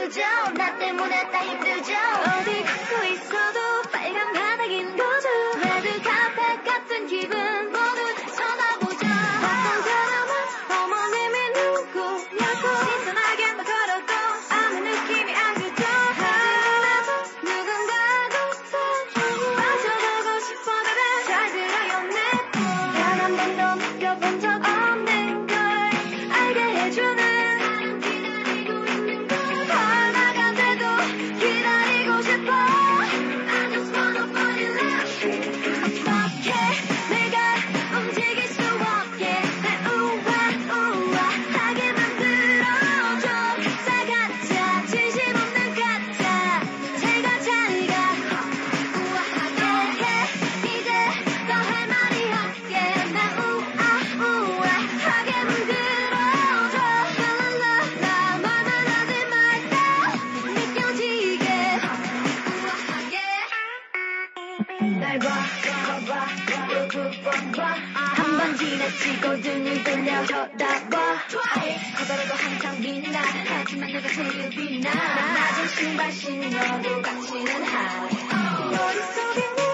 그저 나 때문에 다 힘들죠. 어디 걷고 있어도 빨간 바닥인 거죠. 레드 카펫 같은 기분 모두 쳐다보죠. 어떤 사람은 어머님이 누구냐고 신선하게 막 걸어도 아무 느낌이 안 들죠. 하지만 나도 누군가도 빠져보고 싶어도 잘 들어요 내 단 한 번도 느껴본 적 없는 걸 알게 해주는 나는 기다리고 있는 걸 얼마가 돼도 기다리고 싶어. I just wanna fall in love. 어떻게 내가 움직일 수 없게 날 우아하게 만들어줘. 싸가짜 진심 없는 가짜 잘가 우아하게 해. 이제 더 할 말이 없게 날 우아하게 만들어줘. 랄랄라 말만 하지 말까 느껴지게 우아하게 날 봐봐 한 번 지나치고 등을 돌려 쳐다봐. 커다라도 한창 빛나 하지만 내가 제일 빛나. 낮은 신발 신어도 가치는 하이 머릿속에